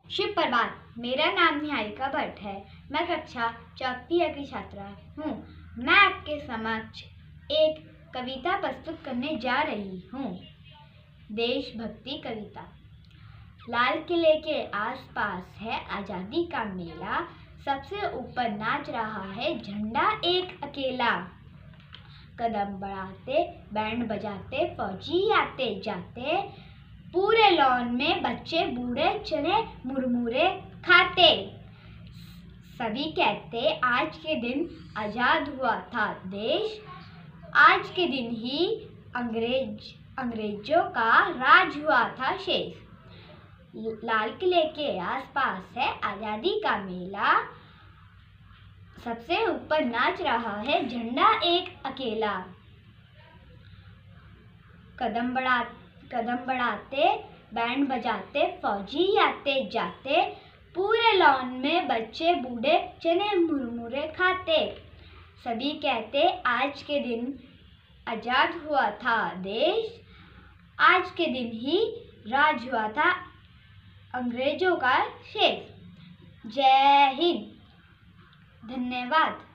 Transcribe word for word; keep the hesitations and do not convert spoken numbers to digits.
शुभ प्रभात। मेरा नाम निहारिका भट्ट है। मैं कक्षा चौथी की छात्रा हूँ। मैं आपके समक्ष एक कविता प्रस्तुत करने जा रही हूँ। देशभक्ति कविता। लाल किले के आसपास है आज़ादी का मेला, सबसे ऊपर नाच रहा है झंडा एक अकेला। कदम बढ़ाते बैंड बजाते फौजी आते जाते, पूरे लॉन में बच्चे बूढ़े चने मुरमुरे खाते। सभी कहते आज के दिन आजाद हुआ था देश, आज के दिन ही अंग्रेज अंग्रेजों का राज हुआ था शेष। लाल किले के आसपास है आजादी का मेला, सबसे ऊपर नाच रहा है झंडा एक अकेला। कदम बढ़ा कदम बढ़ाते बैंड बजाते फौजी आते जाते, पूरे लॉन में बच्चे बूढ़े चने मुरमुरे खाते। सभी कहते आज के दिन आजाद हुआ था देश, आज के दिन ही राज हुआ था अंग्रेजों का शेष। जय हिंद। धन्यवाद।